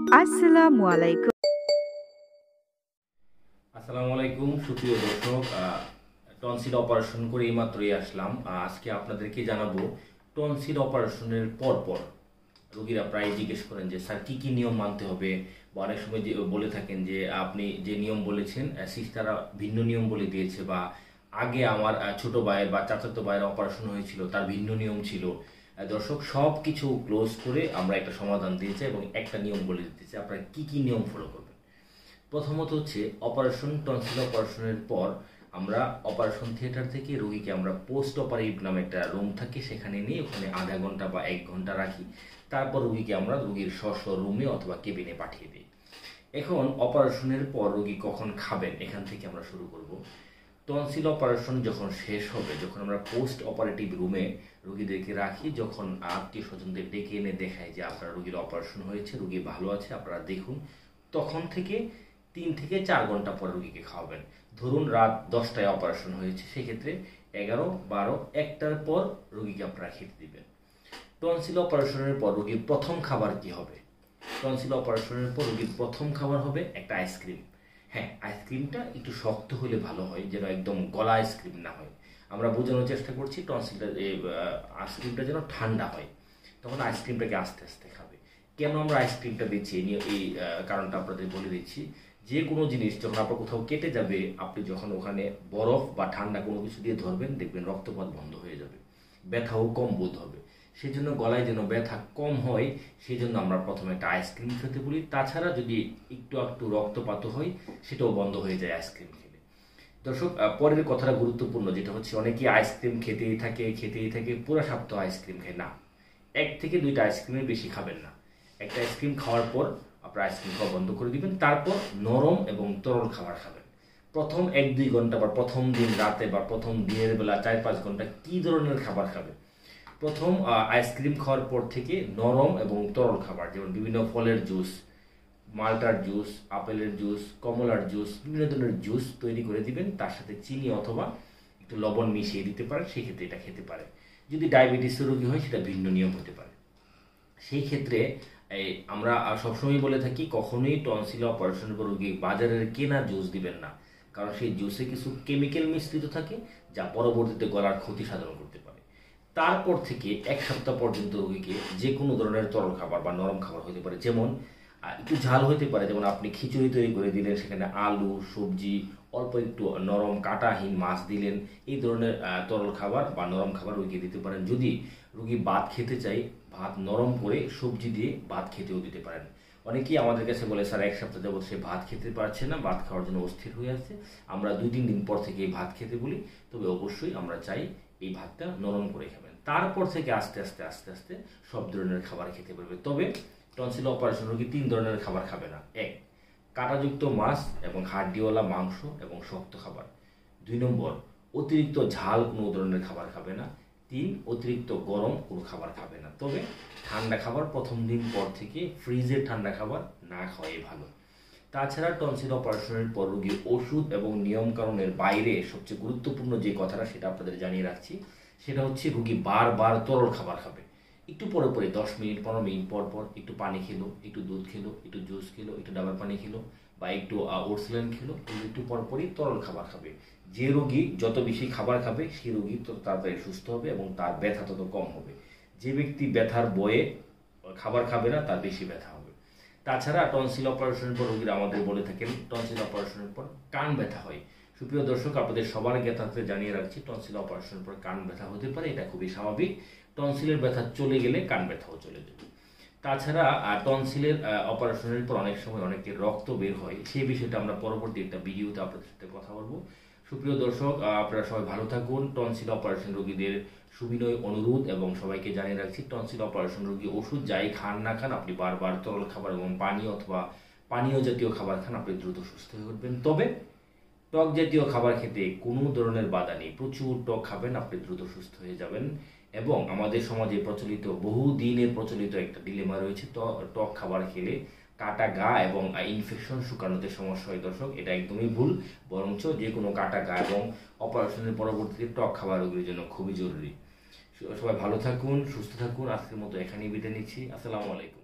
আসসালামু আলাইকুম। আসসালামু আলাইকুম সুপ্রিয় দর্শক, টনসিল অপারেশন করে এইমাত্রই আসলাম। আজকে আপনাদেরকে জানাবো টনসিল অপারেশনের পর রোগীরা প্রায় জিজ্ঞেস করেন যে স্যার কী কী নিয়ম মানতে হবে, বা অনেক সময় যে বলে থাকেন যে আপনি যে নিয়ম বলেছেন সিস্টাররা ভিন্ন নিয়ম বলে দিয়েছে, বা আগে আমার ছোট ভাইয়ের বা চাচাতো ভাইয়ের অপারেশন হয়েছিল তার ভিন্ন নিয়ম ছিল। দর্শক, সব কিছু ক্লোজ করে আমরা একটা সমাধান দিয়েছি এবং একটা নিয়ম বলে দিতেছি আপনারা কী কী নিয়ম ফলো করবেন। প্রথমত হচ্ছে টনসিল অপারেশনের পর আমরা অপারেশন থিয়েটার থেকে রোগীকে আমরা পোস্ট অপারেটিভ নামে একটা রুম থাকে সেখানে নিয়ে ওখানে আধা ঘন্টা বা 1 ঘন্টা রাখি। তারপর রোগীকে আমরা রোগীর স্ব রুমে অথবা কেবিনে পাঠিয়ে দিই। এখন অপারেশনের পর রোগী কখন খাবেন এখান থেকে আমরা শুরু করব। টনসিল অপারেশন যখন শেষ হবে, যখন আমরা পোস্ট অপারেটিভ রুমে রোগীদেরকে রাখি, যখন আত্মীয় স্বজনদের ডেকে এনে দেখায় যে আপনার রোগীর অপারেশন হয়েছে, রোগী ভালো আছে, আপনারা দেখুন, তখন থেকে 3 থেকে 4 ঘন্টা পর রোগীকে খাওয়াবেন। ধরুন রাত 10টায় অপারেশন হয়েছে, সেক্ষেত্রে 11, 12, 1টার পর রোগীকে আপনারা খেতে দিবেন। টনসিল অপারেশনের পর রোগীর প্রথম খাবার কি হবে? টনসিল অপারেশনের পর রোগীর প্রথম খাবার হবে একটা আইসক্রিম। হ্যাঁ, আইসক্রিমটা একটু শক্ত হলে ভালো হয়, যেন একদম গলা আইসক্রিম না হয়। আমরা বোঝানোর চেষ্টা করছি টনসিলটা আইসক্রিমটা যেন ঠান্ডা হয়, তখন আইসক্রিমটাকে আস্তে আস্তে খাবে। কেন আমরা আইসক্রিমটা দিচ্ছি এই কারণটা আপনাদের বলে দিচ্ছি। যে কোনো জিনিস যখন আপনার কোথাও কেটে যাবে, আপনি যখন ওখানে বরফ বা ঠান্ডা কোনো কিছু দিয়ে ধরবেন, দেখবেন রক্তপাত বন্ধ হয়ে যাবে, ব্যথাও কম বোধ হবে। সেই জন্য গলায় যেন ব্যথা কম হয়, সেই জন্য আমরা প্রথমে একটা আইসক্রিম খেতে বলি। তাছাড়া যদি একটু একটু রক্তপাত হয়, সেটাও বন্ধ হয়ে যায় আইসক্রিম খেলে। দর্শক, পরের কথাটা গুরুত্বপূর্ণ, যেটা হচ্ছে অনেকেই আইসক্রিম খেতেই থাকে পুরো সপ্তাহ আইসক্রিম খায় না। 1 থেকে 2টা আইসক্রিমের বেশি খাবেন না। একটা আইসক্রিম খাওয়ার পর আপনার আইসক্রিম খাওয়া বন্ধ করে দিবেন, তারপর নরম এবং তরল খাবার খাবেন। প্রথম 1-2 ঘন্টা বা প্রথম দিন রাতে বা প্রথম দিনের বেলা 4-5 ঘন্টা কি ধরনের খাবার খাবে? প্রথম আইসক্রিম খাওয়ার পর থেকে নরম এবং তরল খাবার, যেমন বিভিন্ন ফলের জুস, মাল্টার জুস, আপেলের জুস, কমলার জুস, বিভিন্ন ধরনের জুস তৈরি করে দিবেন। তার সাথে চিনি অথবা একটু লবণ মিশিয়ে দিতে পারেন, সেক্ষেত্রে এটা খেতে পারে। যদি ডায়াবেটিসের রোগী হয়, সেটা ভিন্ন নিয়ম হতে পারে। সেই ক্ষেত্রে আমরা সবসময় বলে থাকি কখনোই টনসিল অপারেশনের পর রোগী বাজারের কেনা জুস দিবেন না, কারণ সেই জুসে কিছু কেমিক্যাল মিশ্রিত থাকে যা পরবর্তীতে গলার ক্ষতি সাধন করতে পারে। তারপর থেকে 1 সপ্তাহ পর্যন্ত রোগীকে যে কোনো ধরনের তরল খাবার বা নরম খাবার হতে পারে, যেমন একটু ঝাল হতে পারে, যেমন আপনি খিচুড়ি তৈরি করে দিলেন, সেখানে আলু, সবজি, অল্প একটু নরম কাঁটাহীন মাছ দিলেন, এই ধরনের তরল খাবার বা নরম খাবার রোগীকে দিতে পারেন। যদি রোগী ভাত খেতে চাই, ভাত নরম করে সবজি দিয়ে ভাত খেতেও দিতে পারেন। অনেকেই আমাদের কাছে বলে স্যার 1 সপ্তাহ যাবত সে ভাত খেতে পারছে না, ভাত খাওয়ার জন্য অস্থির হয়ে আছে। আমরা 2-3 দিন পর থেকে এই ভাত খেতে বলি, তবে অবশ্যই আমরা চাই এই ভাতটা নরম করে খাবেন। তারপর থেকে আস্তে আস্তে সব ধরনের খাবার খেতে পারবে। তবে টনসিল অপারেশন রোগী 3 ধরনের খাবার খাবে না। 1, কাঁটাযুক্ত মাছ এবং হাড্ডিওয়ালা মাংস এবং শক্ত খাবার। 2 নম্বর, অতিরিক্ত ঝাল কোনো ধরনের খাবার খাবে না। 3, অতিরিক্ত গরম কোনো খাবার খাবে না। তবে ঠান্ডা খাবার প্রথম দিন পর থেকে ফ্রিজের ঠান্ডা খাবার না খাওয়াই ভালো। তাছাড়া টনসিল অপারেশনের পর রোগীর ওষুধ এবং নিয়মকানুনের বাইরে সবচেয়ে গুরুত্বপূর্ণ যে কথাটা, সেটা আপনাদের জানিয়ে রাখছি। সেটা হচ্ছে রোগী বারবার তরল খাবার খাবে। একটু পরে 10 মিনিট 15 মিনিট পর একটু পানি খেলো, একটু দুধ খেলো, একটু জুস খেলো, একটু ডাবের পানি খেলো, বা একটু ওটসলেন খেলো, একটু পরই তরল খাবার খাবে। যে রোগী যত বেশি খাবার খাবে, সেই রোগী তত তাড়াতাড়ি সুস্থ হবে এবং তার ব্যথা তত কম হবে। যে ব্যক্তি ব্যথার বয়ে খাবার খাবে না, তার বেশি ব্যথা হবে। তাছাড়া টনসিল অপারেশনের পর রোগীরা আমাদের বলে থাকেন টনসিল অপারেশনের পর কান ব্যথা হয়। সুপ্রিয় দর্শক, আপনাদের সবার জ্ঞাতার্থে জানিয়ে রাখছি টনসিল অপারেশনের পর কান ব্যথা হতে পারে, এটা খুবই স্বাভাবিক। টনসিলের ব্যথা চলে গেলে কান ব্যথাও চলে যাবে। তাছাড়া টনসিলের অপারেশনের পর অনেক সময় অনেকের রক্ত বের হয়, সেই বিষয়টা আমরা পরবর্তী একটা ভিডিওতে আপনাদের সাথে কথা বলবো। সুপ্রিয় দর্শক, আপনারা সবাই ভালো থাকুন। টনসিল অপারেশন রোগীদের সুবিনয় অনুরোধ এবং সবাইকে জানিয়ে রাখছি, টনসিল অপারেশন রোগী ওষুধ যাই খান না খান, আপনি বারবার তরল খাবার এবং পানি অথবা পানীয় জাতীয় খাবার খান, আপনি দ্রুত সুস্থ হয়ে উঠবেন। তবে টক জাতীয় খাবার খেতে কোনো ধরনের বাধা নেই, প্রচুর টক খাবেন, আপনি দ্রুত সুস্থ হয়ে যাবেন। এবং আমাদের সমাজে প্রচলিত বহুদিনের প্রচলিত একটা ডিলেমা রয়েছে, টক খাবার খেলে কাটা গা এবং ইনফেকশন শুকানোতে সমস্যা হয়। দর্শক, এটা একদমই ভুল, বরঞ্চ যে কোনো কাটা গা এবং অপারেশনের পরবর্তীতে টক খাবার রোগীর জন্য খুবই জরুরি। সবাই ভালো থাকুন, সুস্থ থাকুন। আজকের মতো এখানেই বিদায় নিচ্ছি। আসসালামু আলাইকুম।